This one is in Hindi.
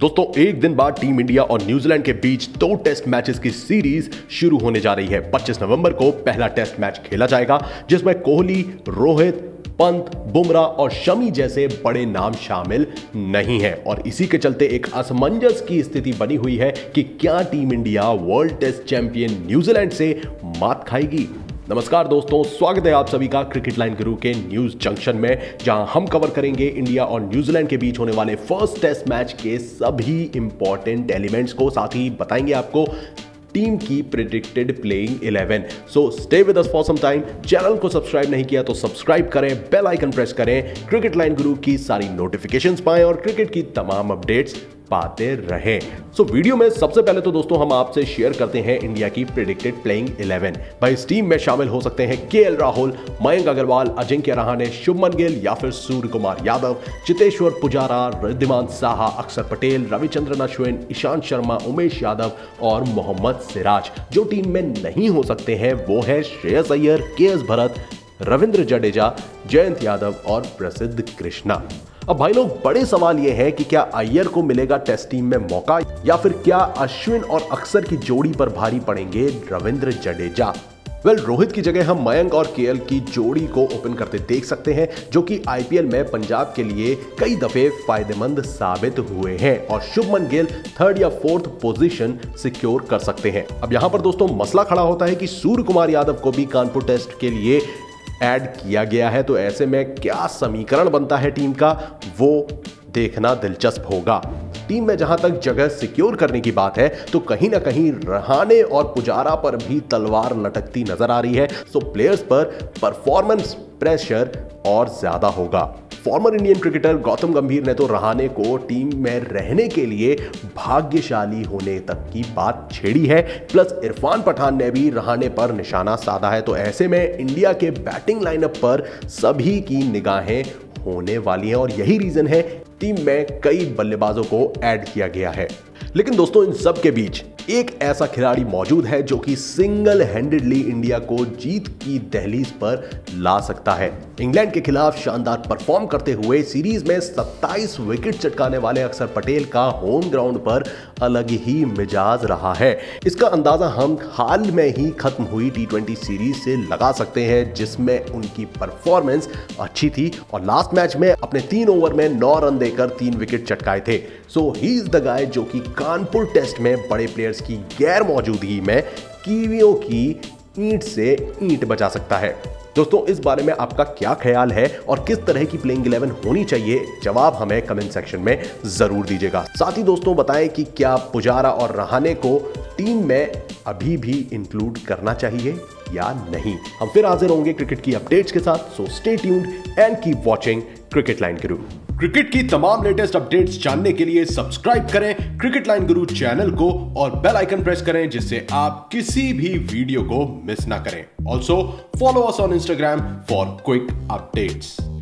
दोस्तों एक दिन बाद टीम इंडिया और न्यूजीलैंड के बीच 2 टेस्ट मैचेस की सीरीज शुरू होने जा रही है। 25 नवंबर को पहला टेस्ट मैच खेला जाएगा जिसमें कोहली, रोहित, पंत, बुमराह और शमी जैसे बड़े नाम शामिल नहीं हैं और इसी के चलते एक असमंजस की स्थिति बनी हुई है कि क्या team India world test champion New Zealand से मात खाएगी। नमस्कार दोस्तों, स्वागत है आप सभी का क्रिकेट लाइन गुरु के न्यूज जंक्शन में, जहां हम कवर करेंगे इंडिया और न्यूजीलैंड के बीच होने वाले फर्स्ट टेस्ट मैच के सभी इंपॉर्टेंट एलिमेंट्स को। साथ ही बताएंगे आपको टीम की predicted playing 11। So stay with us for some time. Channel को सब्सक्राइब नहीं किया तो सब्सक्राइब करें, बेल आइकन प्रेस करें, क्रिकेट लाइन गुरु की सारी नोटिफिकेशंस पाएं और क्रिकेट की तमाम अपडेट्स पाते रहें। सो वीडियो में सबसे पहले तो दोस्तों हम आपसे शेयर करते हैं इंडिया की प्रेडिक्टेड प्लेइंग 11। भाई इस टीम में शामिल हो सकते हैं केएल राहुल, मयंक अग्रवाल, अजिंक्य रहाणे, शुभमन गिल या फिर सूर्य कुमार यादव, चेतेश्वर पुजारा, रिद्धिमान साहा, अक्षर पटेल, रविचंद्रन अश्विन, ईशांत शर्मा, उमेश यादव और मोहम्मद सिराज। जो टीम में नहीं हो सकते हैं वो है श्रेयस अय्यर, केएस भरत, रविंद्र जडेजा, जयंत यादव और प्रसिद्ध कृष्णा। अब भाई लोग, बड़े सवाल यह है कि क्या अय्यर को मिलेगा टेस्ट टीम में मौका या फिर क्या अश्विन और अक्षर की जोड़ी पर भारी पड़ेंगे रविंद्र जडेजा। रोहित की जगह हम मयंक और केएल की जोड़ी को ओपन करते देख सकते हैं, जो कि आईपीएल में पंजाब के लिए कई दफे फायदेमंद साबित हुए हैं और शुभमन गिल 3rd या 4th पोजीशन सिक्योर कर सकते हैं। अब यहां पर दोस्तों मसला खड़ा होता है कि सूर्य कुमार यादव को भी कानपुर टेस्ट के लिए ऐड किया गया है, तो ऐसे में क्या समीकरण बनता है टीम का, वो देखना दिलचस्प होगा। टीम में जहां तक जगह सिक्योर करने की बात है तो कहीं ना कहीं रहाणे और पुजारा पर भी तलवार लटकती नजर आ रही है। सो प्लेयर्स पर परफॉर्मेंस प्रेशर और ज्यादा होगा। फॉर्मर इंडियन क्रिकेटर गौतम गंभीर ने तो रहाणे को टीम में रहने के लिए भाग्यशाली होने तक की बात छेड़ी है। प्लस इरफान पठान ने भी रहाणे पर निशाना साधा है। तो ऐसे में इंडिया के बैटिंग लाइनअप पर सभी की निगाहें होने वाली हैं और यही रीजन है टीम में कई बल्लेबाजों को ऐड किया गया है। लेकिन दोस्तों इन सब के बीच एक ऐसा खिलाड़ी मौजूद है जो कि सिंगल हैंडेडली इंडिया को जीत की दहलीज पर ला सकता है। इंग्लैंड के खिलाफ शानदार परफॉर्म करते हुए सीरीज में 27 विकेट चटकाने वाले अक्षर पटेल का होम ग्राउंड पर अलग ही मिजाज रहा है। इसका अंदाजा हम हाल में ही खत्म हुई T20 सीरीज से लगा सकते हैं, जिसमें उनकी परफॉर्मेंस अच्छी थी और लास्ट मैच में अपने 3 ओवर में 9 रन देकर 3 विकेट चटकाए थे। सो ही इज द गाय जो कि कानपुर टेस्ट में बड़े प्लेयर्स की गैर मौजूदगी में कीवियों की ईंट से ईंट बचा सकता है। दोस्तों इस बारे में आपका क्या ख्याल है और किस तरह की प्लेइंग 11 होनी चाहिए, जवाब हमें कमेंट सेक्शन में जरूर दीजिएगा। साथ ही दोस्तों बताएं कि क्या पुजारा और रहाणे को टीम में अभी भी इंक्लूड करना चाहिए या नहीं। हम फिर हाजिर होंगे क्रिकेट की अपडेट्स के साथ। So stay tuned and keep watching cricket line guru. Cricket की तमाम लेटेस्ट अपडेट्स जानने के लिए सब्सक्राइब करें क्रिकेट लाइन गुरु चैनल को और बेल आइकन प्रेस करें, जिससे आप किसी भी वीडियो को मिस ना करें। Also follow us on Instagram for quick updates.